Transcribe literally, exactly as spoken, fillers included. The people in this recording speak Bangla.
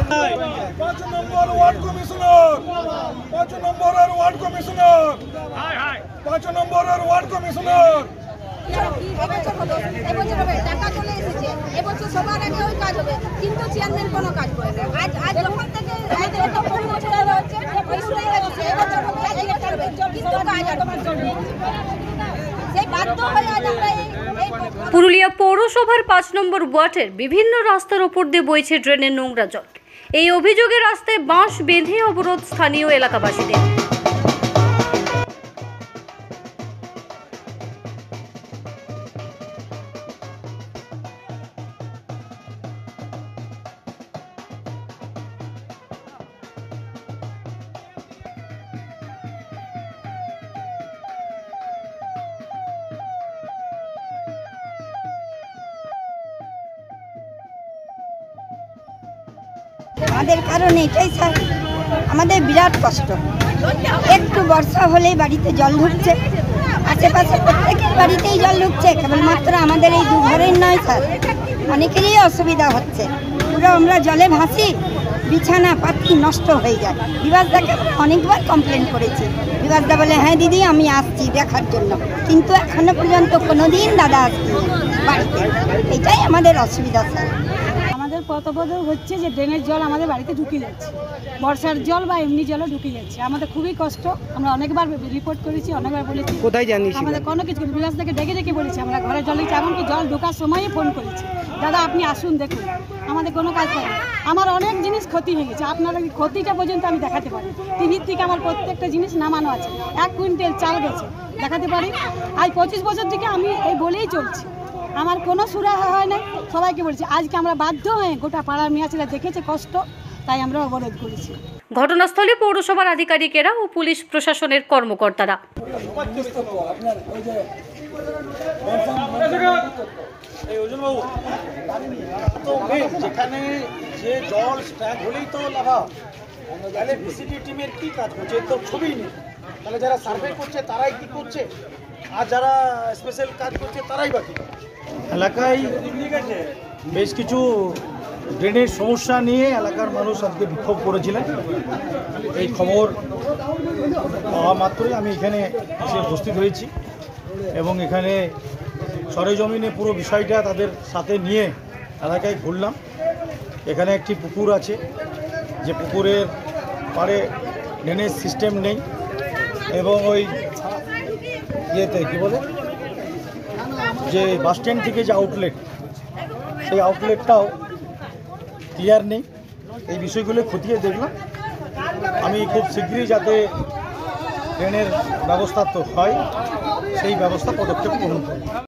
পাঁচ নম্বর ওয়ার্ড কমিশনার পাঁচ নম্বরের ওয়ার্ড কমিশনার পাঁচ নম্বরের ওয়ার্ড কমিশনার এবছর হলো এবছর হবে টাকা চলে এসেছে এবছর সবার আগে ওই কাজ হবে কিন্তু চেয়ারম্যান কোনো কাজ করে না আজ আজ যখন থেকে আমাদের এত কুড়ি বছর ধরে হচ্ছে ওই শুনে গেছে এবছর হবে এবছর হবে কিন্তু কাজ আর সেই বাধ্য হয়ে আজ আমরা এই পুরুলিয়া পৌরসভার পাঁচ নম্বর ওয়ার্ডের বিভিন্ন রাস্তার ওপর দিয়ে বইছে ড্রেনের নোংরা জল। এই অভিযোগে রাস্তায় বাঁশ বেঁধে অবরোধ স্থানীয় এলাকাবাসীদের। আমাদের কারণ এটাই স্যার, আমাদের বিরাট কষ্ট। একটু বর্ষা হলেই বাড়িতে জল ঢুকছে, আশেপাশে প্রত্যেকের বাড়িতেই জল ঢুকছে, কেবলমাত্র আমাদের এই দু ঘরের নয় স্যার, অনেকেরই অসুবিধা হচ্ছে। পুরো আমরা জলে ভাসি, বিছানা পাতি নষ্ট হয়ে যায়। বিভাসদাকে আমরা অনেকবার কমপ্লেন করেছি, বিভাসদা বলে হ্যাঁ দিদি আমি আসছি দেখার জন্য, কিন্তু এখনো পর্যন্ত কোনো দিন দাদা আসছি বাড়িতে। এটাই আমাদের অসুবিধা স্যার। আমাদের প্রথমত হচ্ছে যে ড্রেনের জল আমাদের বাড়িতে ঢুকে যাচ্ছে, বর্ষার জল বা এমনি জলও ঢুকে যাচ্ছে। আমাদের খুবই কষ্ট, আমরা অনেকবার রিপোর্ট করেছি, অনেকবার বলেছি, কোথায় জানিস আমাদের কোনো কিছু বিলাস থেকে ডেকে ডেকে বলেছি, আমরা ঘরে জল দিচ্ছি, এমনকি জল ঢোকার সময়ই ফোন করেছি, দাদা আপনি আসুন দেখুন, আমাদের কোনো কাজ করে। আমার অনেক জিনিস ক্ষতি হয়ে গেছে, আপনারা ক্ষতিটা পর্যন্ত আমি দেখাতে পারি। টিভির থেকে আমার প্রত্যেকটা জিনিস নামানো আছে, এক কুইন্টাল চাল গেছে দেখাতে পারি। আজ পঁচিশ বছর থেকে আমি এই বলেই চলছি, আমার কোনো সুরাহা হয় না, সবাইকে বলছি। আজকে আমরা বাধ্য হয়ে গোটা পাড়ার মেয়েছেরা দেখেছে কষ্ট, তাই আমরা অবরোধ করেছি। ঘটনাস্থলে পৌরসভার আধিকারিকেরা ও পুলিশ প্রশাসনের কর্মকর্তারা। যেখানে যে জল স্ট্যাক হলেই তো লাভা, তাহলে বিসিডি টিমের কি কাজ করছে তো ছবি নেই, তাহলে যারা সার্ভে করছে তারাই কি করছে, আর যারা স্পেশাল কাজ করছে তারাই বাকি। এলাকায় বেশ কিছু ড্রেনের সমস্যা নিয়ে এলাকার মানুষ আজকে বিক্ষোভ করেছিলেন। এই খবর পাওয়া মাত্রই আমি এখানে এসে উপস্থিত হয়েছি এবং এখানে সরেজমিনে পুরো বিষয়টা তাদের সাথে নিয়ে এলাকায় ঘুরলাম। এখানে একটি পুকুর আছে, যে পুকুরের পাড়ে ড্রেনেজ সিস্টেম নেই এবং ওই ইয়েতে কী বলে যে বাস স্ট্যান্ড থেকে যে আউটলেট, সেই আউটলেটটাও ক্লিয়ার নেই। এই বিষয়গুলো খতিয়ে দেখলাম, আমি খুব শীঘ্রই যাতে ট্রেনের ব্যবস্থা তো হয় সেই ব্যবস্থা পদক্ষেপ গ্রহণ করি।